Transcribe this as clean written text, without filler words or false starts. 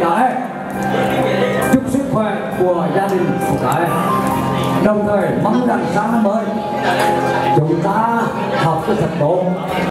cái, chúc sức khỏe của gia đình của cái, đồng thời mong rằng sáng năm mới chúng ta học cho thật tốt.